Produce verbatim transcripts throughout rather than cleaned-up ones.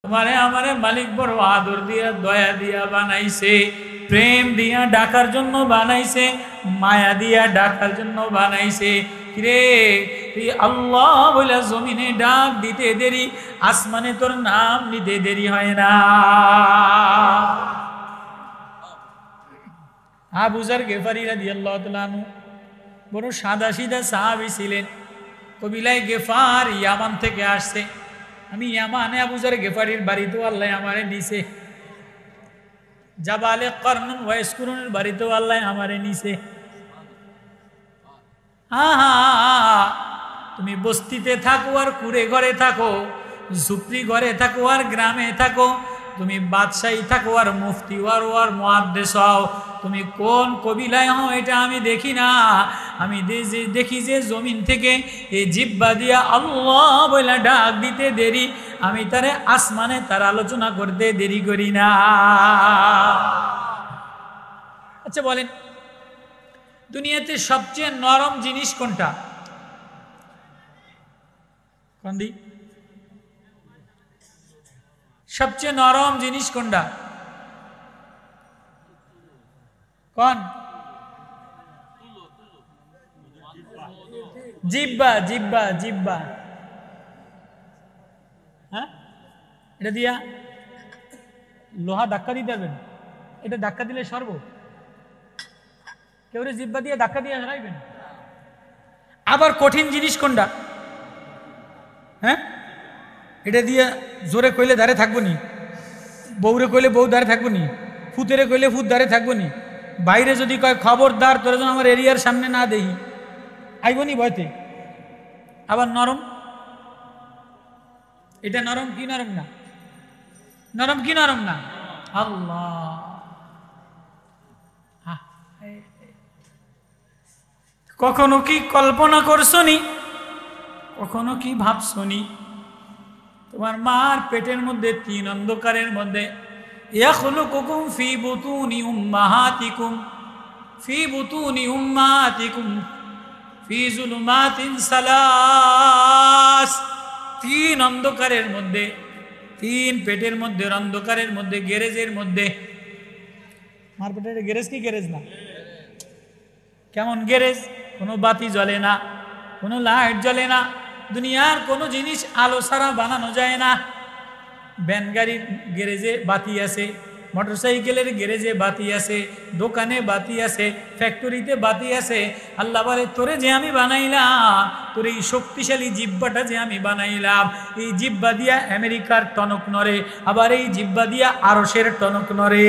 তোমারে আমারে মালিক বড় আদর দিয়া দয়া দিয়া বানাইছে, প্রেম দিয়া ডাকার জন্য বানাইছে, মায়া দিয়া ডাকার জন্য বানাইছে। রে তুই আল্লাহ বলে জমিনে ডাক দিতে দেরি, আসমানে তোর নাম নিতে দেরি হয় না। আবু যর গেফারি রাদিয়াল্লাহু তাআলা আনহু বড় সাদা সিধা সাহাবী ছিলেন। কবিলায় গেফার ইয়ামান থেকে আসছে। আমি ইয়ামানে আবু যর গেফারির বাড়িতেও আল্লাহ আমারে নিছে, জাবালে করনুন ওয়াইসকুরুনের বাড়িতেও আল্লাহ আমারে নিছে। হ্যাঁ হ্যাঁ, তুমি বস্তিতে থাকো আর কুড়ে ঘরে থাকো, ঝুপড়ি ঘরে থাকো আর গ্রামে থাকো, তুমি বাদশাহী থাকো আর মুফতি আর আর মুহাদ্দিস হও, তুমি কোন কবিলায় হও এটা আমি দেখি না। আমি দেখি যে জমিন থেকে এই জিহ্বা দিয়া আল্লাহ বলে ডাক দিতে দেরি, আমি তারে আসমানে তার আলোচনা করতে দেরি করি না। আচ্ছা বলেন, দুনিয়াতে সবচেয়ে নরম জিনিস কোনটা? কোন দি সবচেয়ে নরম জিনিস কোনটা? কোন? জিহ্বা, জিহ্বা, জিহ্বা। হ্যাঁ, এটা দিয়া লোহা ধাক্কা দিতে পারবেন? এটা ধাক্কা দিলে সর্ব কেউ জিহ্বা দিয়ে ধাক্কা দিয়ে হারাইবেন। আবার কঠিন জিনিস কোনটা? হ্যাঁ, এটা দিয়ে জোরে কইলে দাঁড়ে থাকবো নি, বউরে কইলে বউ দাঁড়ে থাকবো নি, ফুতেরে কইলে ফুত দাঁড়ে থাকবো নি, বাইরে যদি কয় খবরদার তোরা যেন আমার এরিয়ার সামনে না দেখি, আইব নি ভয়তে। আবার নরম, এটা নরম কি নরম না? নরম কি নরম না? আল্লাহ, কখনো কি কল্পনা করছনি, কখনো কি ভাবছনি তোমার মার পেটের মধ্যে তিন অন্ধকারের মধ্যে ইয়াখলুকুকুম ফি বুতুনি উম্মাহাতিকুম ফি বুতুনি উম্মাহাতিকুম ফি যুলুমাতিন সালাস, তিন অন্ধকারের মধ্যে, তিন পেটের মধ্যে অন্ধকারের মধ্যে, গ্যারেজের মধ্যে। মার পেটের গ্যারেজ কি গ্যারেজ না? কেমন গ্যারেজ? কোনো বাতি জ্বলে না, কোনো লাইট জ্বলে না, দুনিয়ার কোনো জিনিস আলো ছাড়া বানানো যায় না। ভ্যান গাড়ির গ্যারেজে বাতি আছে, মোটরসাইকেলের গ্যারেজে বাতি আছে, দোকানে বাতি আছে, ফ্যাক্টরিতে বাতি আছে। আল্লাহ বলে তোরে যে আমি বানাইলাম, তোর এই শক্তিশালী জিহ্বাটা যে আমি বানাইলাম, এই জিহ্বা দিয়া আমেরিকার টনক নড়ে, আবার এই জিহ্বা দিয়া আরশের টনক নড়ে।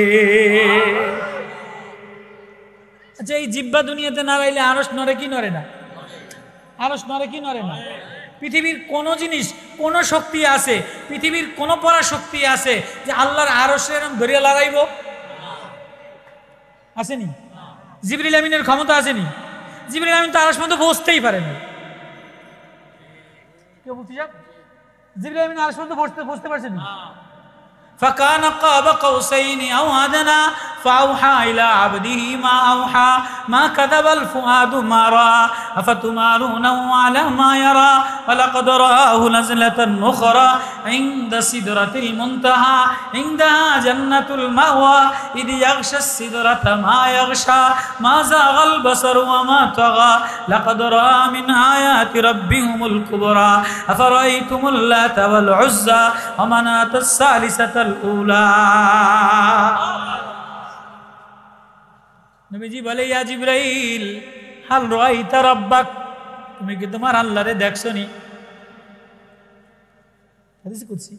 আচ্ছা, এই জিহ্বা দুনিয়াতে নাড়াইলে আরশ নড়ে কি নড়ে না? আরশ নড়ে কি নড়ে না? পৃথিবীর কোন জিনিস, কোন শক্তি আছে, পৃথিবীর কোন পরা শক্তি আছে যে আল্লাহর আরশে এরকম ধরিয়া লাগাইব? আসেনি? জিবরিল আমিনের ক্ষমতা আসেনি? জিবরিল আমিন তো আরশ মধ্যে বসতেই পারে না। কেউ বুঝতে যাক, জিবরিল আমিন আরশ মধ্যে বসতে বসতে পারছেন না। فكان قاب قوسين أو أدنى فأوحى إلى عبده ما أوحى ما كذب الفؤاد ما رأى أفتمارونه على ما يرى ولقد رآه نزلة أخرى عند سدرة المنتهى عندها جنة المأوى إذ يغشى السدرة ما يغشى ما زاغ البصر وما طغى لقد رأى من آيات ربهم الكبرى أفرأيتم اللات والعزى ومناة الثالثة الأولى। নবীজি বলে, ইয়া জিবরাইল হাল রাআইতা রাব্বাক, তুমি কি তোমার আল্লাহরে দেখছনি? হাদিস কুদসি।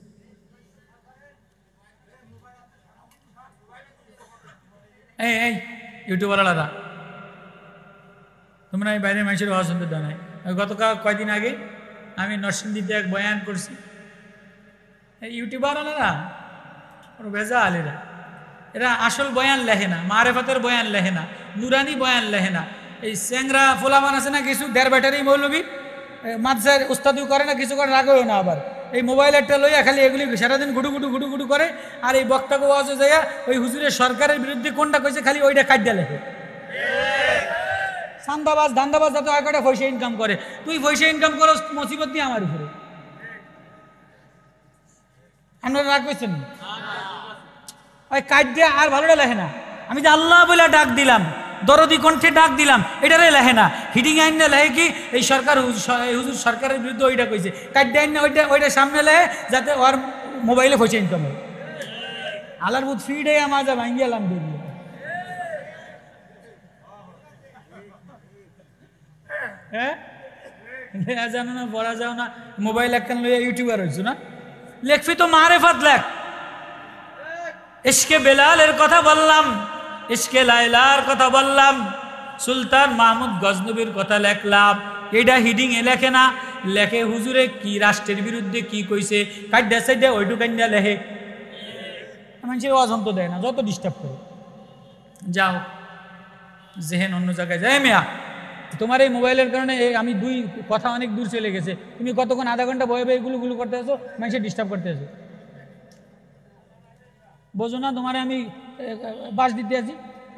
এই এই ইউটিউবাররা, তোমরা এই বাইরের মানুষের আওয়াজ শুনতে দাও নাই? গতকাল কয়দিন আগে আমি নরসিংদীতে এক বয়ান করছি। ইউটিউবাররা ওর ভেজা আলেরা, এরা আসল বয়ান লেখে না, মারেফতের বয়ান লেখে না, নুরানি বয়ান লেখে না। এই স্যাংরা ফোলামান আছে না কিছু, দেড় ব্যাটারি মৌলবি মাদ্রাসার উস্তাদিও করে না, কিছু করে রাখেও না। আবার এই মোবাইল একটা লইয়া খালি এগুলি সারাদিন গুডু গুডু গুডু গুডু করে। আর এই বক্তাকে ওয়াজে যাইয়া ওই হুজুরের সরকারের বিরুদ্ধে কোনটা কইছে খালি ওইটা কাটিয়া লেখে। সান্দাবাজ ধান্দাবাজ যাতে হয় কটা পয়সা ইনকাম করে, তুই পয়সা ইনকাম করো মুসিবত দিয়ে আমার উপরে। আপনারা রাগ করছেন ওই কাজ দিয়ে আর ভালোটা লেখে না। আমি যে আল্লাহ বলে ডাক দিলাম, দরদি কণ্ঠে ডাক দিলাম, এটারে লেখে না। হিডিং আইন না লেখে কি এই সরকার হুজুর সরকারের বিরুদ্ধে ওইটা কইছে, কাজ দিয়ে আইন না ওইটা ওইটা সামনে লেখে যাতে ওর মোবাইলে পয়সা ইনকাম হয়। আলার বুধ ফিডে আমার যা ভাঙ্গি এলাম দেখি হ্যাঁ জানো না পড়া যাও না মোবাইল একখান লইয়া ইউটিউবার হয়েছো না লেখবি তো মারেফাত লেখ। ইশকে বেলালের কথা বললাম, ইশকে লাইলার কথা বললাম, সুলতান মাহমুদ গজনবীর কথা লেখলাম। এটা হিডিং এ লেখে না, লেখে হুজুরে কি রাষ্ট্রের বিরুদ্ধে কি কইছে কাইডা সাইডা ওইটু কাইডা লেখে। মানুষের অজন্ত দেয় না, যত ডিস্টার্ব করে। যাও জেহেন অন্য জায়গায় যায়। মেয়া তোমার এই মোবাইলের কারণে আমি দুই কথা অনেক দূর চলে গেছে। তুমি কতক্ষণ আধা ঘন্টা বয়ে বয়ে গুলো গুলো করতে আসো, মানুষের ডিস্টার্ব করতে আসো। বোঝো না তোমার আমি বাস দিতে আছি।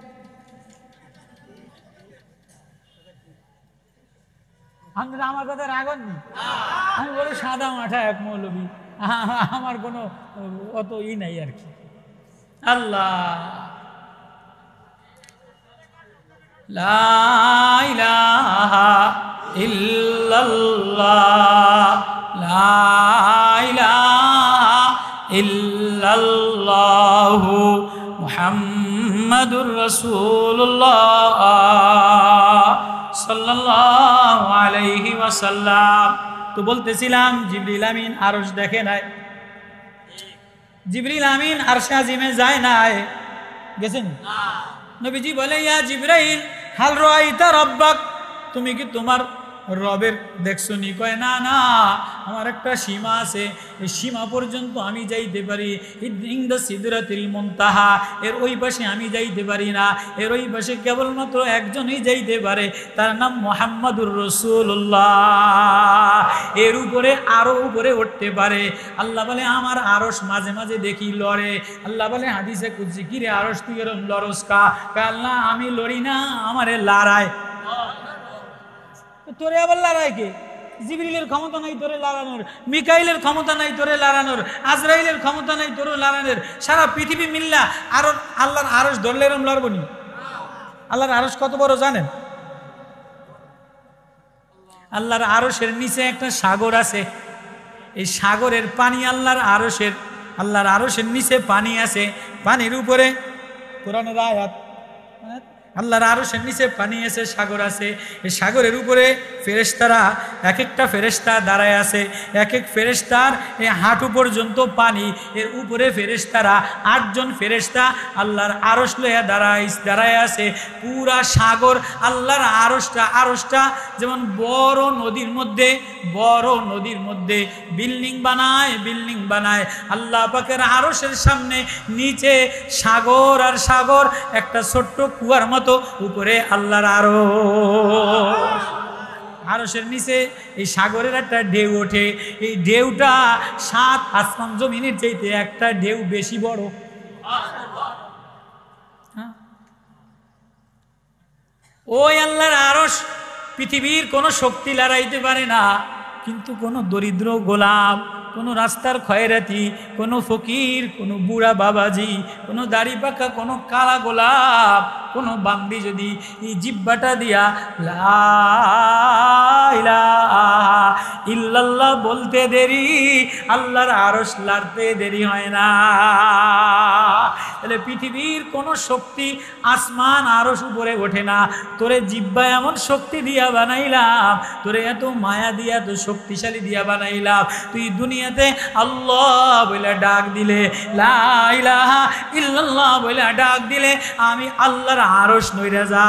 আমার কথা রাগন নি, আমি বলে সাদা মাঠা এক মৌলবী, আমার কোনো অত ই নাই আর কি। আল্লাহ লা ইলাহা ইল্লাল্লাহ, লা ইলাহা ইল্লাল্লাহু মুহাম্মাদুর রাসূলুল্লাহ সাল্লাল্লাহু আলাইহি ওয়াসাল্লাম। তো বলতেছিলাম জিবরিল আমিন আরশ দেখে নাই, জিবরিল আমিন আরশে আজিমে যায় নাই, গেছেন? নবীজি বলে ইয়া জিবরাইল হাল রাআইতা রাব্বাক, তুমি কি তোমার রবের দেখছো নি? কয় না না, আমার একটা সীমা আছে, এই সীমা পর্যন্ত আমি যাইতে পারি। ইনদা সিদরাতিল মুনতাহা, এর ওই পাশে আমি যাইতে পারি না, এর ওই পাশে কেবলমাত্র একজনই যাইতে পারে, তার নাম মুহাম্মাদুর রাসূলুল্লাহ। এর উপরে আরো উপরে উঠতে পারে। আল্লাহ বলে আমার আরশ মাঝে মাঝে দেখি লড়ে। আল্লাহ বলে হাদিসে কুদসি, কি রে আরশ তুই এরকম লড়স কা? আল্লাহ আমি লড়ি না, আমারে লড়ায়। তোরে আবার লড়াই কে? জিবরিলের ক্ষমতা নাই তোরে লড়ানোর, মিকাইলের ক্ষমতা নাই তোরে লড়ানোর, আজরাইলের ক্ষমতা নাই তোরে লড়ানোর। সারা পৃথিবী মিল্লা আর আল্লাহর আরশ ধরলে এরকম লড়বো নি? আল্লাহর আরশ কত বড় জানেন? আল্লাহর আরশের নিচে একটা সাগর আছে, এই সাগরের পানি আল্লাহর আরশের আল্লাহর আরশের নিচে পানি আছে, পানির উপরে কোরআনের আয়াত, আল্লাহর আরশের নিচে পানি আছে, সাগর আছে। এই সাগরের উপরে ফেরেশতারা এক একটা ফেরেশতা দাঁড়ায় আছে, এক এক ফেরেশতার এই হাঁটু পর্যন্ত পানি। এর উপরে ফেরেশতারা আটজন ফেরেশতা আল্লাহর আরশ লইয়া দাঁড়ায় দাঁড়ায় আছে। পুরা সাগর আল্লাহর আরশটা আরশটা যেমন বড় নদীর মধ্যে বড় নদীর মধ্যে বিল্ডিং বানায় বিল্ডিং বানায় আল্লাহ পাকের আরশের সামনে নিচে সাগর আর সাগর, একটা ছোট্ট কুয়ার মতো, উপরে আল্লাহর আরশ। আরশের নিচে এই সাগরের একটা ঢেউ ওঠে, এই ঢেউটা সাত আসমান জমিনের চাইতে একটা ঢেউ বেশি বড়। ওই আল্লাহর আরশ পৃথিবীর কোনো শক্তি লড়াইতে পারে না, কিন্তু কোনো দরিদ্র গোলাম, কোনো রাস্তার খয়রাতি, কোনো ফকির, কোনো বুড়া বাবাজি, কোনো দাড়ি পাকা, কোনো কালা গোলাপ, কোনো বান্দি যদি এই জিব্বাটা দিয়া লা ইলাহা ইল্লাল্লাহ বলতে দেরি, আল্লাহর আরশ লাড়তে দেরি হয় না। তাহলে পৃথিবীর কোনো শক্তি আসমান আরশ উপরে ওঠে না। তোরে জিব্বা এমন শক্তি দিয়া বানাইলাম, তোরে এত মায়া দিয়া এত শক্তিশালী দিয়া বানাইলাম, তুই দুনিয়াতে আল্লাহ বলে ডাক দিলে, লা ইলাহা ইল্লাল্লাহ বলে ডাক দিলে, আমি আল্লাহর আরশ নইরা যা।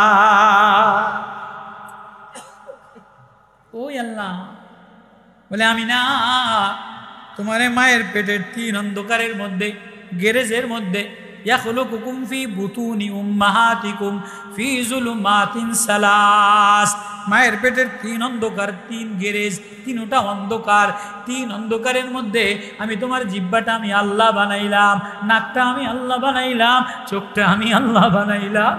ওই আল্লাহ বলে আমি না, তোমার মায়ের পেটের তিন অন্ধকারের মধ্যে, গ্যারেজের মধ্যে, ইয়াখলুকুকুম ফি বুতুনি উম্মাহাতিকুম ফি যুলুমাতিন সালাস, মায়ের পেটের তিন অন্ধকার, তিন গ্যারেজ, তিনটা অন্ধকার, তিন অন্ধকারের মধ্যে আমি তোমার জিহ্বাটা আমি আল্লাহ বানাইলাম, নাকটা আমি আল্লাহ বানাইলাম, চোখটা আমি আল্লাহ বানাইলাম।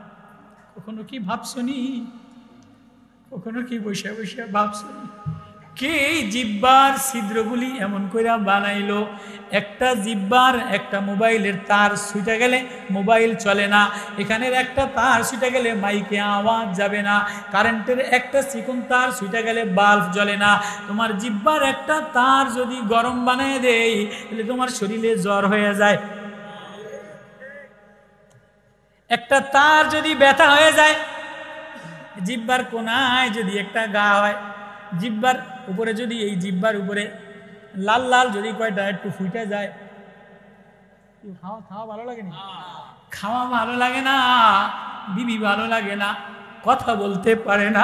কখনো কি ভাবছনি? কখনো কি বসে বসে ভাবছনি? কে এই জিব্বার ছিদ্রগুলি এমন করে বানাইলো? একটা জিব্বার একটা মোবাইলের তার ছুটে গেলে মোবাইল চলে না, এখানের একটা তার ছুটে গেলে মাইকে আওয়াজ যাবে না, কারেন্টের একটা চিকন তার ছুটে গেলে বাল্ব জ্বলে না। তোমার জিব্বার একটা তার যদি গরম বানিয়ে দেয় তাহলে তোমার শরীরে জ্বর হয়ে যায়। একটা তার যদি ব্যথা হয়ে যায়, জিব্বার কোনায় যদি একটা গা হয়, জিব্বার উপরে যদি এই জিব্বার উপরে লাল লাল যদি কয়টা একটু ফুটে যায়, খাওয়া খাওয়া ভালো লাগে না, খাওয়া ভালো লাগে না, বিবি ভালো লাগে না, কথা বলতে পারে না।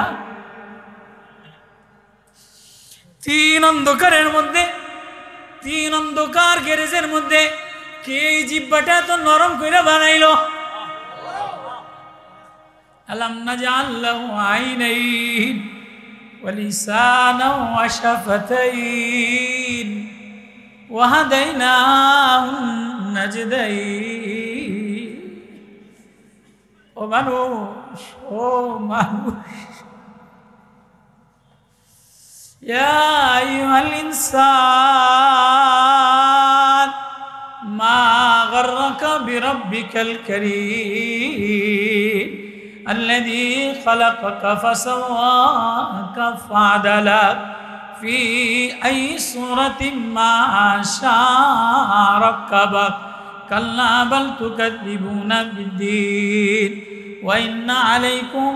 তিন অন্ধকারের মধ্যে, তিন অন্ধকার গ্যারেজের মধ্যে কে এই জিব্বাটা এত নরম করে বানাইলো? আলাম নাজআল লাহু আইনাইন ওয়া লিসানান ওয়া শাফাতাইন ওয়া হাদাইনাহুন নাজদাইন। ও মানুষ, ও মানুষ, ইয়া আইয়ুহাল ইনসান মা গাররাকা বিরাব্বিকাল কারীম الذي خلقك فسواك فعدلك في أي صورة ما شاء ركبك كلا بل تكذبون بالدين وإن عليكم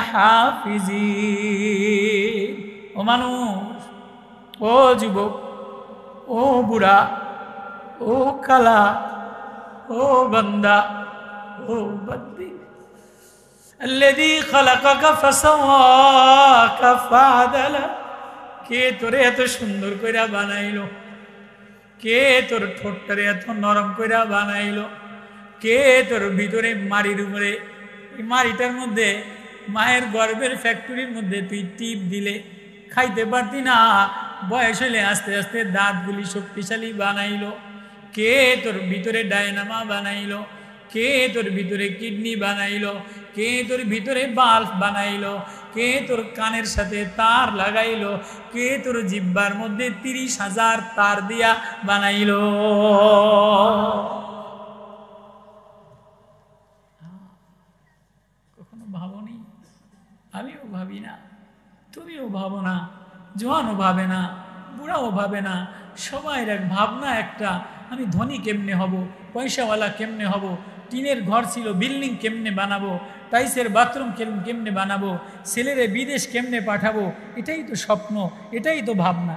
لحافظين। ও মানুষ, ও যুবক, ও বুড়া, ও কালা, ও বান্দা, ও বন্দি, الذي خلقك فسواك فعدلك, কে তোরে এত সুন্দর কইরা বানাইলো? কে তোর ঠোঁটটারে এত নরম কইরা বানাইলো? কে তোর ভিতরে মাড়ির উপরে, মাড়িটার মধ্যে মায়ের গর্ভের ফ্যাক্টরির মধ্যে তুই টিপ দিলে খাইতে পারতি না, বয়স হলে আস্তে আস্তে দাঁতগুলি শক্তিশালী বানাইলো? কে তোর ভিতরে ডায়নামা বানাইলো? কে তোর ভিতরে কিডনি বানাইলো? কে তোর ভিতরে বাল্ব বানাইলো? কে তোর কানের সাথে তার লাগাইলো? কে তোর জিব্বার মধ্যে তিরিশ হাজার তার দিয়া বানাইলো? কখনো ভাবনি? আমিও ভাবি না, তুমিও ভাবো না, জোয়ানও ভাবে না, বুড়াও ভাবে না, সবাই এক ভাবনা একটা, আমি ধনী কেমনে হব, পয়সাওয়ালা কেমনে হব, টিনের ঘর ছিল বিল্ডিং কেমনে বানাবো, টাইসের বাথরুম কেমনে বানাবো, ছেলেরে বিদেশ কেমনে পাঠাবো, এটাই তো স্বপ্ন, এটাই তো ভাবনা।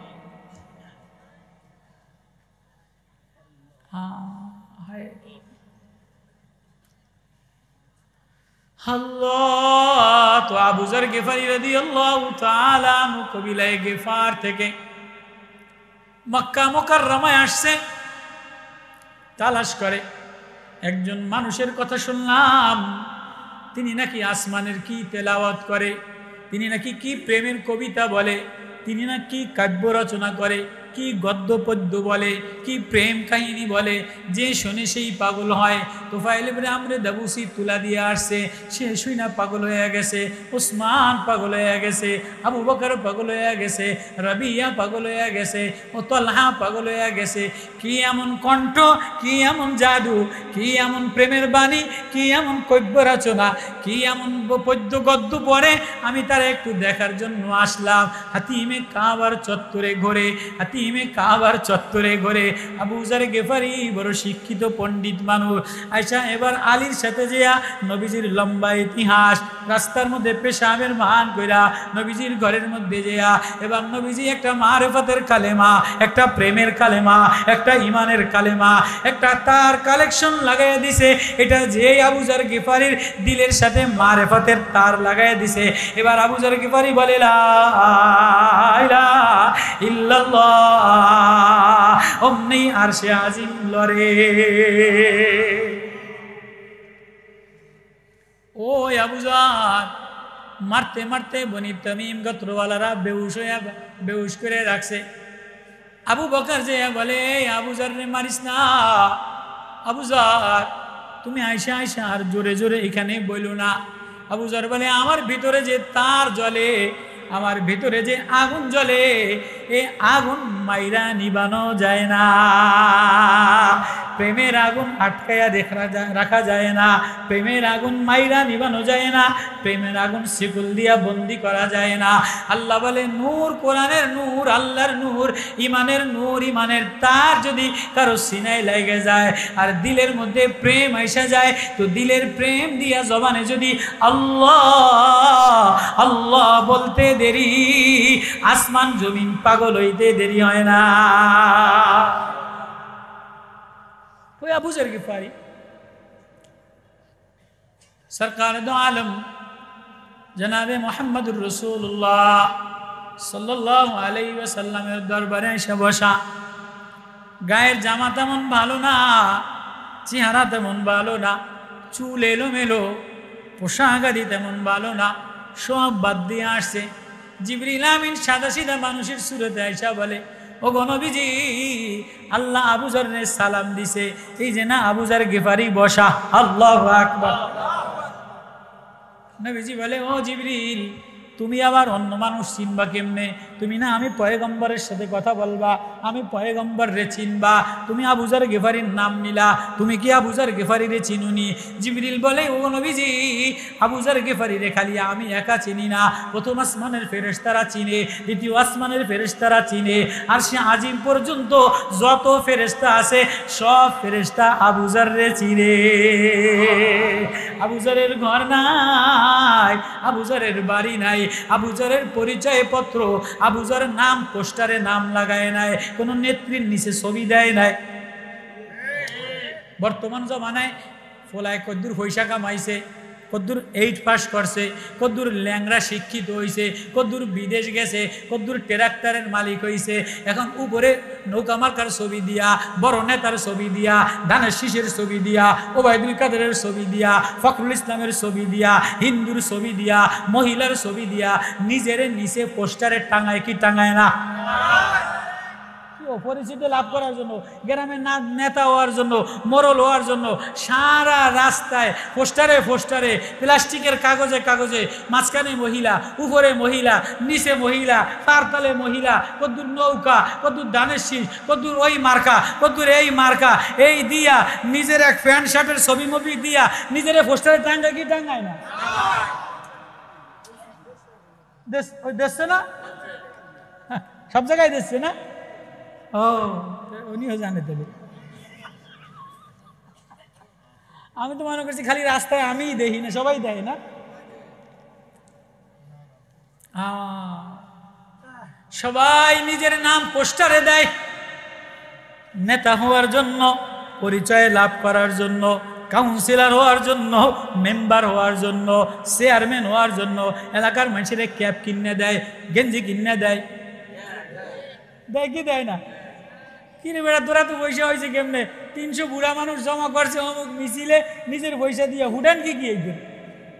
আল্লাহ তো আবু যর গিফারি রাদিয়াল্লাহু তাআলা আনহু কবিলায়ে গিফার থেকে মক্কা মুকাররমায় আসছে, তালাশ করে একজন মানুষের কথা শুনলাম, তিনি নাকি আসমানের কি তেলাওয়াত করে, তিনি নাকি কি প্রেমের কবিতা বলে, তিনি নাকি কাব্য রচনা করে, কি গদ্য পদ্য বলে, কি প্রেম কাহিনী বলে, যে শুনে সেই পাগল হয়। তোফাইল ইবনে আমর দাবুসি তুলা দিয়ে আসছে, সে শুইনা পাগল হয়ে গেছে, ওসমান পাগল হয়ে গেছে, আবু বকর পাগল হয়ে গেছে, রাবিয়া পাগল হয়ে গেছে, ও তলহা পাগল হয়ে গেছে। কি এমন কণ্ঠ, কি এমন জাদু, কি এমন প্রেমের বাণী, কি এমন কাব্য রচনা, কি এমন পদ্য গদ্য পড়ে, আমি তারা একটু দেখার জন্য আসলাম। হাতিমে কাবার চত্বরে ঘোরে, হাতি কাবার চত্বরে ঘরে আবু যর গিফারি বড় শিক্ষিত পণ্ডিত মানুষ। আয়সা এবার আলীর সাথে যেয়া নবীজির লম্বা ইতিহাস, রাস্তার মধ্যে পেশাবের মান কইরা নবীজির ঘরের মধ্যে যেয়া এবার নবীজি একটা মারেফতের কালেমা, একটা প্রেমের কালেমা, একটা ইমানের কালেমা, একটা তার কালেকশন লাগাইয়া দিছে। এটা যে আবু যর গিফারির দিলের সাথে মারেফতের তার লাগাইয়া দিছে। এবার আবু যর গিফারি বলে লা ইলাহা ইল্লাল্লাহ, অমনি আরশে আজিম লরে। ও আবু যর, মারতে মারতে বনি তামিম গোত্রওয়ালারা বেহুশ হয়ে বেহুশ করে রাখছে। আবু বকর যে বলে আবু যর রে মারিস না, আবু যর তুমি আয়সা আয়সা আর জোরে জোরে এখানে বইলো না। আবু যর বলে আমার ভিতরে যে তার জ্বলে, আমার ভিতরে যে আগুন জ্বলে এই আগুন মাইরা নিবানো যায় না। প্রেমের আগুন আটকায়া রাখা যায় না, প্রেমের আগুন মাইরা নিবানো যায় না, প্রেমের আগুন শিকল দিয়া বন্দি করা যায় না। আল্লাহ বলে নূর, কোরআনের নূর, আল্লাহর নূর, ইমানের নূর, ইমানের তার যদি কারো সিনায় লেগে যায় আর দিলের মধ্যে প্রেম আইসা যায়, তো দিলের প্রেম দিয়া জবানে যদি আল্লাহ আল্লাহ বলতে দেরি, আসমান জমিন পাগল হইতে দেরি হয় না। আবু যর গিফারি সরকার দো আলম জনাবে মুহাম্মদুর রাসূলুল্লাহ সাল্লাল্লাহু আলাইহি ওয়াসাল্লামের দরবারে এসে বসা। গায়ের জামা তেমন ভালো না, চেহারা তেমন ভালো না, চুল এলোমেলো, পোশাক আদি তেমন ভালো না, সব বাদ দিয়ে আসছে। জিবরিল আমিন সাদা সিধা মানুষের সুরতে আইসা বলে, ও গো নবীজি, আল্লাহ আবু যরকে সালাম দিছে, এই যে না আবু যর গিফারি বসা। আল্লাহু আকবার। নবীজি বলে, ও জিবরিল, তুমি আবার অন্য মানুষ চিনবা কেমনে? তুমি না আমি পয়গম্বরের সাথে কথা বলবা, আমি পয়গম্বর রে চিনবা, তুমি আবু যর গিফারির নাম নিলা, তুমি কি আবু যর গিফারি রে চিনুনি? জিবরিল বলে, ও নবীজি, আবু যর গিফারি রে খালি আমি একা চিনি না, প্রথম আসমানের ফেরেশতারা চিনে, দ্বিতীয় আসমানের ফেরেশতারা চিনে, আর সে আজিম পর্যন্ত যত ফেরেশতা আছে সব ফেরেশতা আবু যর রে চিনে। আবু যরের ঘর নাই, আবু যরের বাড়ি নাই, আবু যরের পরিচয় পত্র, আবু যরের নাম পোস্টারে নাম লাগায় নাই, কোন নেত্রীর নিচে ছবি দেয় নাই। বর্তমান জমানায় ফলায় কদ্দুর পয়সা কামাইছে, কদ্দুর এইট পাস করছে, কদ্দুর ল্যাংরা শিক্ষিত হয়েছে, কদ্দুর বিদেশ গেছে, কদ্দুর ট্রাক্টরের মালিক হয়েছে, এখন উপরে নৌকা মার্কার ছবি দিয়া, বড় নেতার ছবি দিয়া, ধানের শীষের ছবি দিয়া, ওবায়দুল কাদেরের ছবি দিয়া, ফখরুল ইসলামের ছবি দিয়া, হিন্দুর ছবি দিয়া, মহিলার ছবি দিয়া নিজের নিচে পোস্টারে টাঙায় কি টাঙায় না? পরিচিতি লাভ করার জন্য, গ্রামের নেতা হওয়ার জন্য, মোড়ল হওয়ার জন্য সারা রাস্তায় পোস্টারে পোস্টারে প্লাস্টিকের কাগজে কাগজে, মাঝখানে মহিলা, উপরে মহিলা, নিচে মহিলা, তার তলে মহিলা, কদ্দুর নৌকা, কদ্দুর ধানের শীষ, কদ্দুর ওই মার্কা, কদ্দুর এই মার্কা, এই দিয়া নিজের এক প্যান্ট শার্টের ছবি মবি দিয়া নিজের পোস্টারে টাঙ্গায় কি টাঙ্গায় না? দেখছে না? সব জায়গায় দেখছে না? ও উনিও জানে তাহলে। আমি তো মনে করছি খালি রাস্তায় আমিই দেখি না, সবাই দেয় না। সবাই নিজের নাম পোস্টারে দেয়, নেতা হওয়ার জন্য, পরিচয় লাভ করার জন্য, কাউন্সিলর হওয়ার জন্য, মেম্বার হওয়ার জন্য, চেয়ারম্যান হওয়ার জন্য এলাকার মানুষের ক্যাপ কিনে দেয়, গেঞ্জি কিনে দেয়, দেয় কি দেয় না? কিনে বেড়া তোরা তো পয়সা হয়েছে কেমনে? তিনশো বুড়া মানুষ জমা করছে অমুক মিছিলে, নিজের পয়সা দিয়ে হুডান কি কি